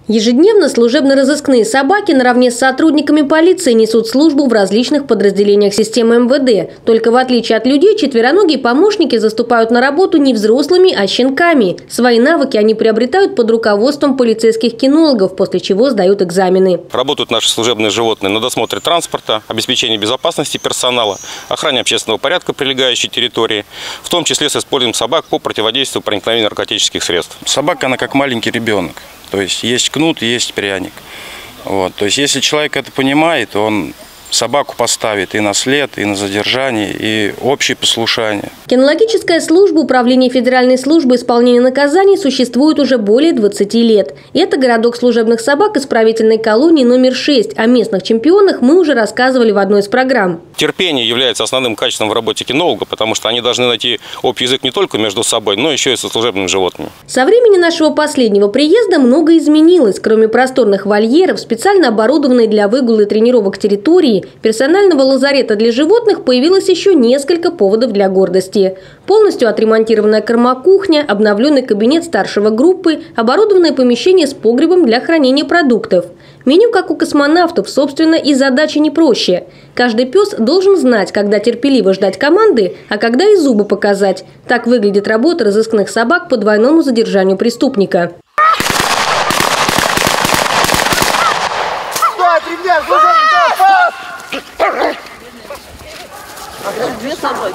Ежедневно служебно-розыскные собаки наравне с сотрудниками полиции несут службу в различных подразделениях системы МВД. Только в отличие от людей, четвероногие помощники заступают на работу не взрослыми, а щенками. Свои навыки они приобретают под руководством полицейских кинологов, после чего сдают экзамены. Работают наши служебные животные на досмотре транспорта, обеспечении безопасности персонала, охране общественного порядка прилегающей территории, в том числе с использованием собак по противодействию проникновению наркотических средств. Собака, она как маленький ребенок. То есть кнут, есть пряник. То есть если человек это понимает, он собаку поставит и на след, и на задержание, и общее послушание. Кинологическая служба Управления Федеральной службы исполнения наказаний существует уже более 20 лет. Это городок служебных собак исправительной колонии номер 6. О местных чемпионах мы уже рассказывали в одной из программ. Терпение является основным качеством в работе кинолога, потому что они должны найти общий язык не только между собой, но еще и со служебными животными. Со времени нашего последнего приезда многое изменилось. Кроме просторных вольеров, специально оборудованной для выгула и тренировок территории, персонального лазарета для животных появилось еще несколько поводов для гордости. Полностью отремонтированная кормокухня, обновленный кабинет старшего группы, оборудованное помещение с погребом для хранения продуктов. Меню, как у космонавтов, собственно, и задача не проще. Каждый пес должен знать, когда терпеливо ждать команды, а когда и зубы показать. Так выглядит работа разыскных собак по двойному задержанию преступника. Две собаки.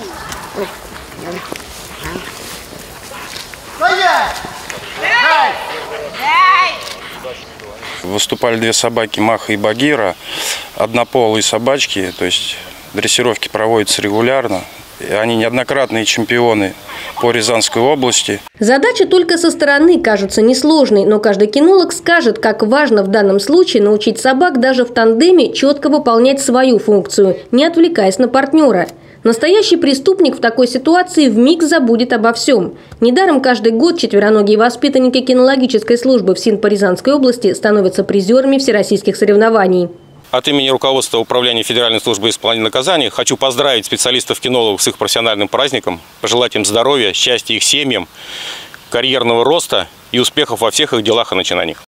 Выступали две собаки, Маха и Багира, однополые собачки, то есть дрессировки проводятся регулярно. Они неоднократные чемпионы по Рязанской области. Задача только со стороны кажется несложной, но каждый кинолог скажет, как важно в данном случае научить собак даже в тандеме четко выполнять свою функцию, не отвлекаясь на партнера. Настоящий преступник в такой ситуации вмиг забудет обо всем. Недаром каждый год четвероногие воспитанники кинологической службы в СИН по Рязанской области становятся призерами всероссийских соревнований. От имени руководства Управления Федеральной службы исполнения наказаний хочу поздравить специалистов-кинологов с их профессиональным праздником, пожелать им здоровья, счастья их семьям, карьерного роста и успехов во всех их делах и начинаниях.